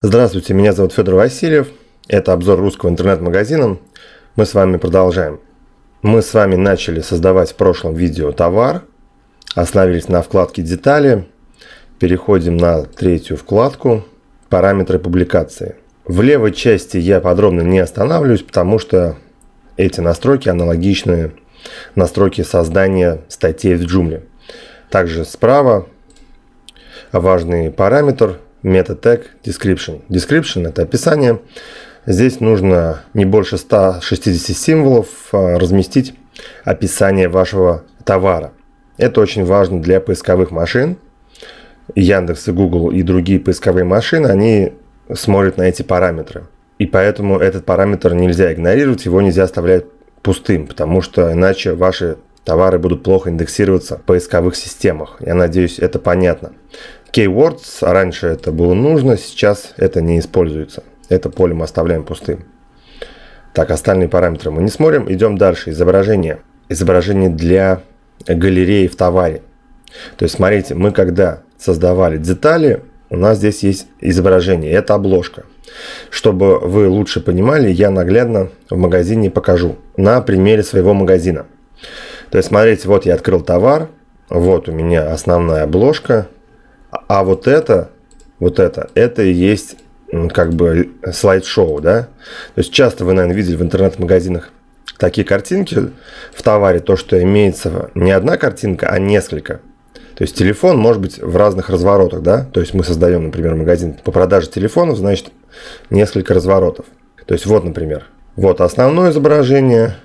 Здравствуйте, меня зовут Федор Васильев. Это обзор русского интернет-магазина. Мы с вами продолжаем. Мы с вами начали создавать в прошлом видео товар. Остановились на вкладке «Детали». Переходим на третью вкладку «Параметры публикации». В левой части я подробно не останавливаюсь, потому что эти настройки аналогичны настройке создания статей в Joomla. Также справа важный параметр Meta Tag Description. Description – это описание. Здесь нужно не больше 160 символов разместить описание вашего товара. Это очень важно для поисковых машин. Яндекс и Google и другие поисковые машины, они смотрят на эти параметры. И поэтому этот параметр нельзя игнорировать, его нельзя оставлять пустым, потому что иначе ваши товары будут плохо индексироваться в поисковых системах. Я надеюсь, это понятно. Keywords, раньше это было нужно, сейчас это не используется. Это поле мы оставляем пустым. Так, остальные параметры мы не смотрим. Идем дальше. Изображение. Изображение для галереи в товаре. То есть, смотрите, мы когда создавали детали, у нас здесь есть изображение. Это обложка. Чтобы вы лучше понимали, я наглядно в магазине покажу на примере своего магазина. То есть, смотрите, вот я открыл товар. Вот у меня основная обложка. А вот это и есть как бы слайд-шоу, да? То есть часто вы, наверное, видели в интернет-магазинах такие картинки в товаре, то, что имеется не одна картинка, а несколько. То есть телефон может быть в разных разворотах, да? То есть мы создаем, например, магазин по продаже телефонов, значит, несколько разворотов. То есть вот, например, вот основное изображение,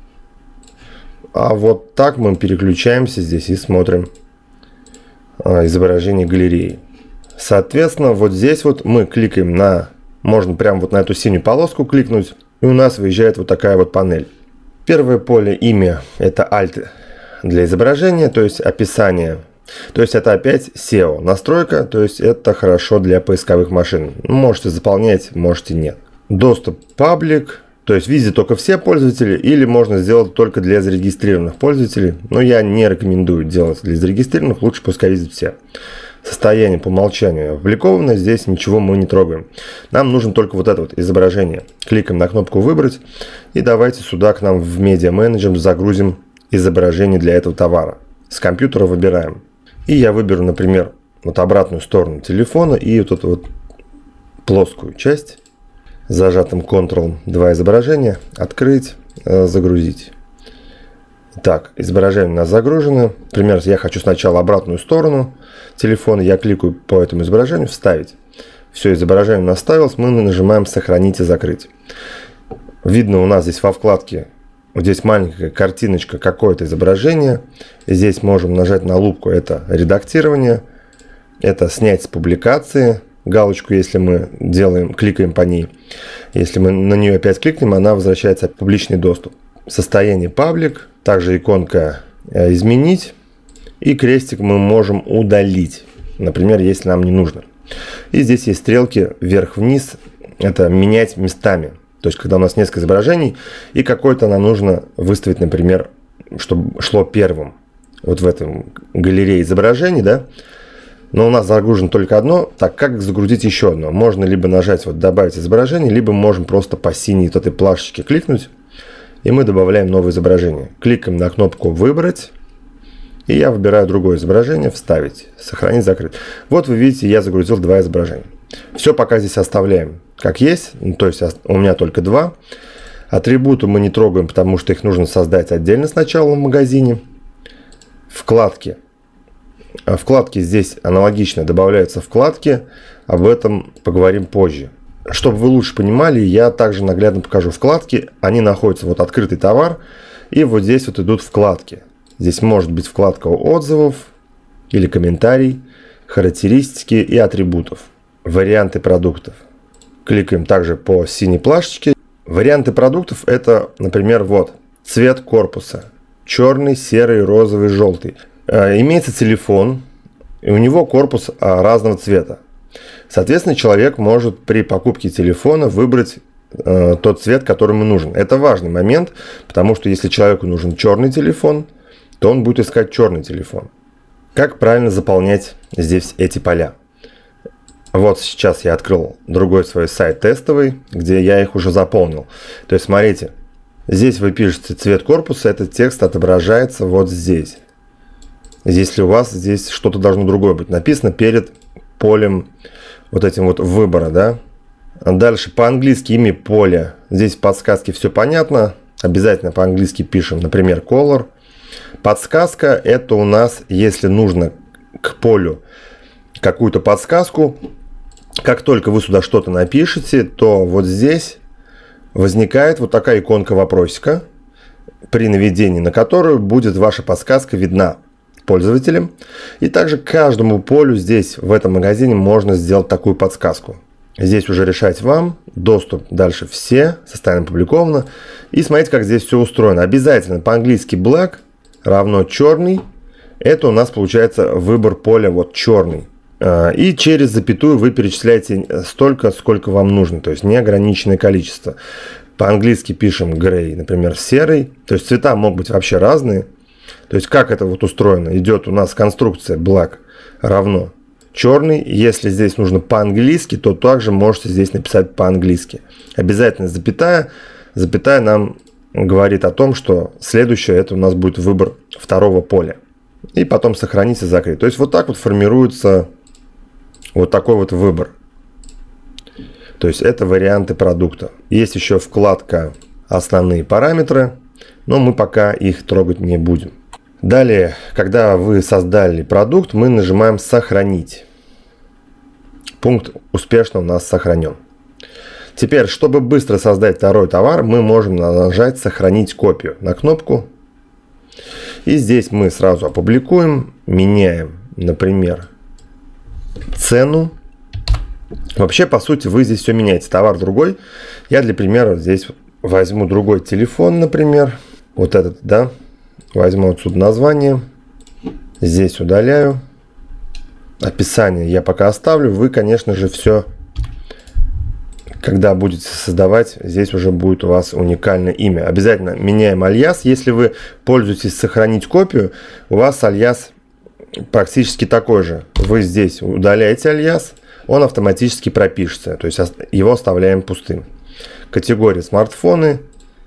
а вот так мы переключаемся здесь и смотрим изображение галереи. Соответственно, вот здесь вот мы кликаем на, можно прямо вот на эту синюю полоску кликнуть, и у нас выезжает вот такая вот панель. Первое поле имя, это Alt для изображения, то есть описание. То есть это опять SEO настройка, то есть это хорошо для поисковых машин. Можете заполнять, можете нет. Доступ паблик. То есть видят только все пользователи, или можно сделать только для зарегистрированных пользователей. Но я не рекомендую делать для зарегистрированных, лучше пускай видят все. Состояние по умолчанию опубликовано, здесь ничего мы не трогаем. Нам нужно только вот это вот изображение. Кликаем на кнопку «Выбрать» и давайте сюда к нам в Media Manager загрузим изображение для этого товара. С компьютера выбираем. И я выберу, например, вот обратную сторону телефона и вот эту вот плоскую часть. Зажатым Ctrl 2 изображения, открыть, загрузить. Так, изображение у нас загружено. Например, я хочу сначала обратную сторону телефона, я кликаю по этому изображению, вставить. Все, изображение у нас ставилось, мы нажимаем сохранить и закрыть. Видно у нас здесь во вкладке, вот здесь маленькая картиночка, какое-то изображение. Здесь можем нажать на лупку, это редактирование, это снять с публикации. Галочку, если мы делаем, кликаем по ней. Если мы на нее опять кликнем, она возвращается в публичный доступ. Состояние паблик, также иконка изменить. И крестик мы можем удалить, например, если нам не нужно. И здесь есть стрелки вверх-вниз, это менять местами. То есть, когда у нас несколько изображений, и какое-то нам нужно выставить, например, чтобы шло первым. Вот в этом галерее изображений, да. Но у нас загружено только одно, так как загрузить еще одно? Можно либо нажать вот «Добавить изображение», либо можем просто по синей вот этой плашечке кликнуть, и мы добавляем новое изображение. Кликаем на кнопку «Выбрать», и я выбираю другое изображение, «Вставить», «Сохранить», «Закрыть». Вот вы видите, я загрузил два изображения. Все пока здесь оставляем как есть, то есть у меня только два. Атрибуты мы не трогаем, потому что их нужно создать отдельно сначала в магазине. Вкладки. Вкладки здесь аналогично добавляются вкладки, об этом поговорим позже. Чтобы вы лучше понимали, я также наглядно покажу вкладки. Они находятся вот открытый товар, и вот здесь вот идут вкладки. Здесь может быть вкладка отзывов или комментарий, характеристики и атрибутов. Варианты продуктов. Кликаем также по синей плашечке. Варианты продуктов это, например, вот цвет корпуса. Черный, серый, розовый, желтый. Имеется телефон, и у него корпус разного цвета. Соответственно, человек может при покупке телефона выбрать тот цвет, который ему нужен. Это важный момент, потому что если человеку нужен черный телефон, то он будет искать черный телефон. Как правильно заполнять здесь эти поля? Вот сейчас я открыл другой свой сайт тестовый, где я их уже заполнил. То есть смотрите, здесь вы пишете цвет корпуса, этот текст отображается вот здесь. Если у вас здесь что-то должно другое быть написано перед полем вот этим вот выбора, да. Дальше по-английски имя поля. Здесь в подсказке все понятно. Обязательно по-английски пишем, например, color. Подсказка — это у нас, если нужно к полю какую-то подсказку, как только вы сюда что-то напишете, то вот здесь возникает вот такая иконка вопросика, при наведении на которую будет ваша подсказка видна пользователям. И также к каждому полю здесь, в этом магазине, можно сделать такую подсказку. Здесь уже решать вам. Доступ дальше все. Состояние опубликовано. И смотрите, как здесь все устроено. Обязательно по-английски black равно черный. Это у нас получается выбор поля вот черный. И через запятую вы перечисляете столько, сколько вам нужно. То есть неограниченное количество. По-английски пишем gray, например, серый. То есть цвета могут быть вообще разные. То есть как это вот устроено? Идет у нас конструкция black равно черный. Если здесь нужно по-английски, то также можете здесь написать по-английски. Обязательно запятая. Запятая нам говорит о том, что следующее это у нас будет выбор второго поля. И потом сохранить и закрыть. То есть вот так вот формируется вот такой вот выбор. То есть это варианты продукта. Есть еще вкладка «Основные параметры», но мы пока их трогать не будем. Далее, когда вы создали продукт, мы нажимаем «Сохранить». Пункт успешно у нас сохранен. Теперь, чтобы быстро создать второй товар, мы можем нажать «Сохранить копию» на кнопку. И здесь мы сразу опубликуем, меняем, например, цену. Вообще, по сути, вы здесь все меняете. Товар другой. Я для примера здесь возьму другой телефон, например. Вот этот, да. Возьму отсюда название. Здесь удаляю. Описание я пока оставлю. Вы, конечно же, все, когда будете создавать, здесь уже будет у вас уникальное имя. Обязательно меняем альяс. Если вы пользуетесь «Сохранить копию», у вас альяс практически такой же. Вы здесь удаляете альяс, он автоматически пропишется. То есть его оставляем пустым. Категория смартфоны,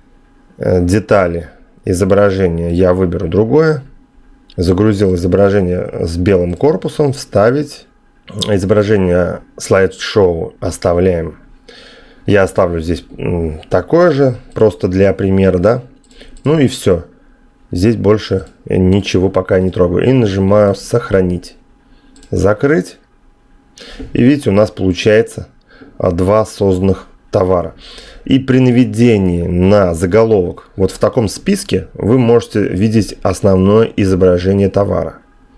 детали, изображение я выберу другое. Загрузил изображение с белым корпусом, вставить. Изображение слайд-шоу оставляем. Я оставлю здесь такое же, просто для примера, да. Ну и все. Здесь больше ничего пока не трогаю. И нажимаю «Сохранить». Закрыть. И видите, у нас получается два созданных товара. И при наведении на заголовок вот в таком списке вы можете видеть основное изображение товара.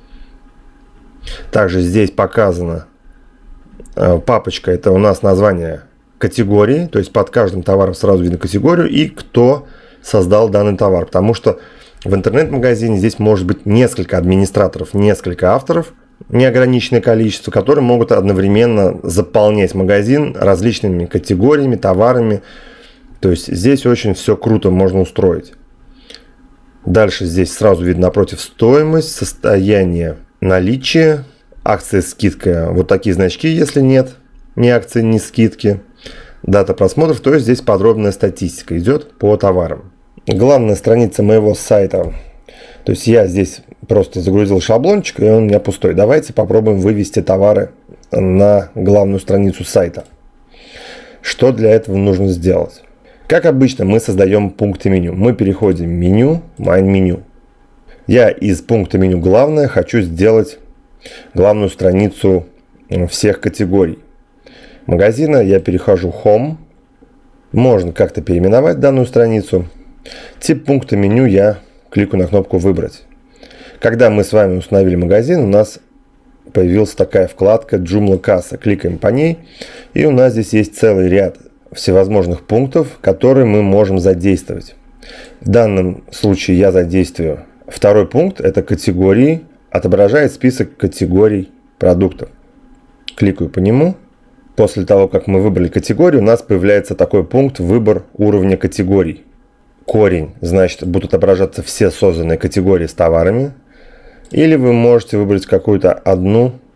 Также здесь показана папочка, это у нас название категории, то есть под каждым товаром сразу видно категорию и кто создал данный товар. Потому что в интернет-магазине здесь может быть несколько администраторов, несколько авторов, неограниченное количество, которые могут одновременно заполнять магазин различными категориями, товарами. То есть здесь очень все круто можно устроить. Дальше здесь сразу видно напротив стоимость, состояние, наличие, акция, скидка. Вот такие значки, если нет, ни акции, ни скидки. Дата просмотров, то есть здесь подробная статистика идет по товарам. Главная страница моего сайта. То есть я здесь просто загрузил шаблончик, и он у меня пустой. Давайте попробуем вывести товары на главную страницу сайта. Что для этого нужно сделать? Как обычно, мы создаем пункты меню. Мы переходим в меню, Mein меню. Я из пункта меню главное хочу сделать главную страницу всех категорий магазина. Я перехожу Home. Можно как-то переименовать данную страницу. Тип пункта меню я кликаю на кнопку «Выбрать». Когда мы с вами установили магазин, у нас появилась такая вкладка Joomla касса. Кликаем по ней, и у нас здесь есть целый ряд всевозможных пунктов, которые мы можем задействовать. В данном случае я задействую второй пункт, это категории, отображает список категорий продуктов. Кликаю по нему. После того, как мы выбрали категорию, у нас появляется такой пункт «Выбор уровня категорий». Корень, значит, будут отображаться все созданные категории с товарами. Или вы можете выбрать какую-то одну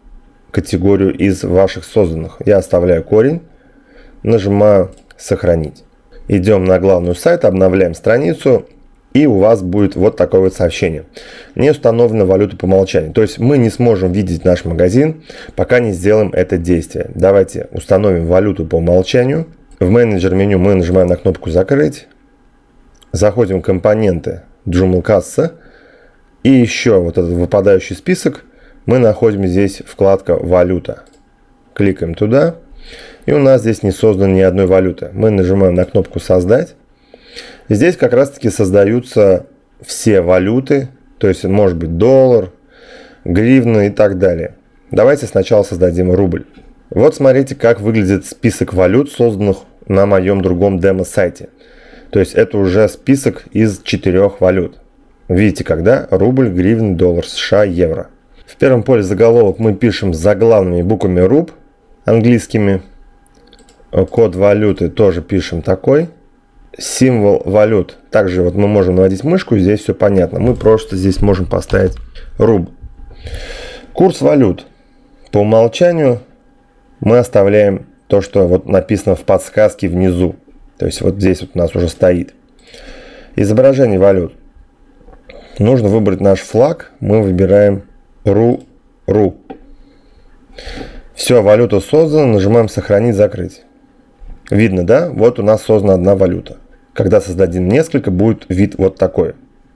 категорию из ваших созданных. Я оставляю корень, нажимаю «Сохранить». Идем на главную сайт, обновляем страницу, и у вас будет вот такое вот сообщение. Не установлена валюта по умолчанию. То есть мы не сможем видеть наш магазин, пока не сделаем это действие. Давайте установим валюту по умолчанию. В менеджер меню мы нажимаем на кнопку «Закрыть». Заходим в компоненты Joomla касса. И еще вот этот выпадающий список мы находим здесь вкладка «Валюта». Кликаем туда. И у нас здесь не создано ни одной валюты. Мы нажимаем на кнопку «Создать». Здесь как раз таки создаются все валюты. То есть может быть доллар, гривна и так далее. Давайте сначала создадим рубль. Вот смотрите, как выглядит список валют, созданных на моем другом демо-сайте. То есть это уже список из 4 валют. Видите, когда? Рубль, гривна, доллар США, евро. В первом поле заголовок мы пишем заглавными буквами руб английскими. Код валюты тоже пишем такой. Символ валют. Также вот мы можем наводить мышку, здесь все понятно. Мы просто здесь можем поставить руб. Курс валют. По умолчанию мы оставляем то, что вот написано в подсказке внизу. То есть вот здесь вот у нас уже стоит. Изображение валют. Нужно выбрать наш флаг. Мы выбираем РУ. Все, валюта создана. Нажимаем «Сохранить», «Закрыть». Видно, да? Вот у нас создана одна валюта. Когда создадим несколько, будет вид вот такой.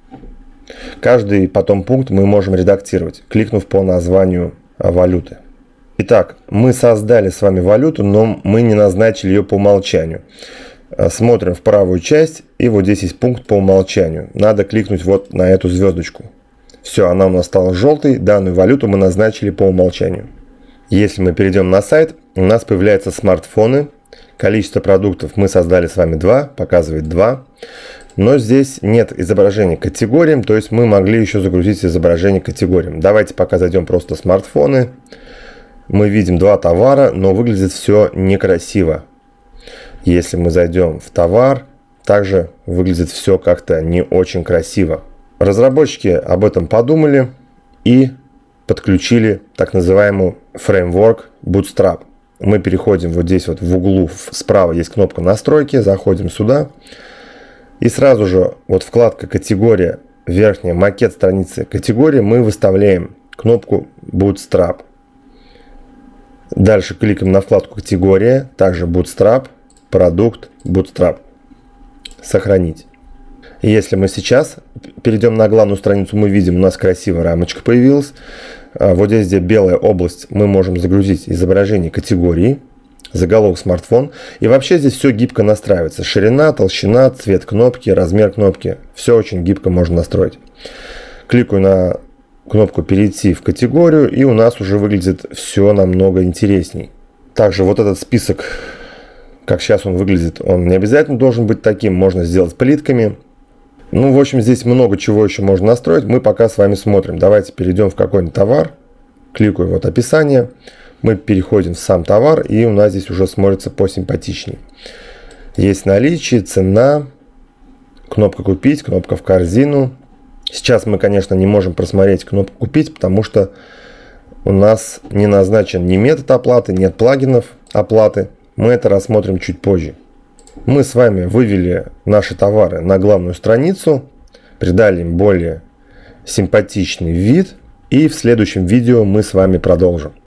Каждый потом пункт мы можем редактировать, кликнув по названию валюты. Итак, мы создали с вами валюту, но мы не назначили ее по умолчанию. Смотрим в правую часть, и вот здесь есть пункт по умолчанию. Надо кликнуть вот на эту звездочку. Все, она у нас стала желтой. Данную валюту мы назначили по умолчанию. Если мы перейдем на сайт, у нас появляются смартфоны. Количество продуктов мы создали с вами 2, показывает 2. Но здесь нет изображения категориям, то есть мы могли еще загрузить изображение категориям. Давайте пока зайдем просто в смартфоны. Мы видим 2 товара, но выглядит все некрасиво. Если мы зайдем в товар, также выглядит все как-то не очень красиво. Разработчики об этом подумали и подключили так называемый фреймворк Bootstrap. Мы переходим вот здесь вот в углу справа есть кнопка «Настройки», заходим сюда. И сразу же вот вкладка «Категория», верхняя макет страницы категории, мы выставляем кнопку Bootstrap. Дальше кликаем на вкладку «Категория», также Bootstrap, продукт, Bootstrap. Сохранить. И если мы сейчас перейдем на главную страницу, мы видим, у нас красивая рамочка появилась. Вот здесь, где белая область, мы можем загрузить изображение категории, заголовок смартфон. И вообще здесь все гибко настраивается. Ширина, толщина, цвет кнопки, размер кнопки. Все очень гибко можно настроить. Кликаю на кнопку «Перейти в категорию», и у нас уже выглядит все намного интересней. Также вот этот список, как сейчас он выглядит, он не обязательно должен быть таким. Можно сделать плитками. Ну, в общем, здесь много чего еще можно настроить. Мы пока с вами смотрим. Давайте перейдем в какой-нибудь товар. Кликаю вот описание. Мы переходим в сам товар, и у нас здесь уже смотрится посимпатичнее. Есть наличие, цена, кнопка «Купить», кнопка «В корзину». Сейчас мы, конечно, не можем просмотреть кнопку «Купить», потому что у нас не назначен ни метод оплаты, нет плагинов оплаты. Мы это рассмотрим чуть позже. Мы с вами вывели наши товары на главную страницу, придали им более симпатичный вид, и в следующем видео мы с вами продолжим.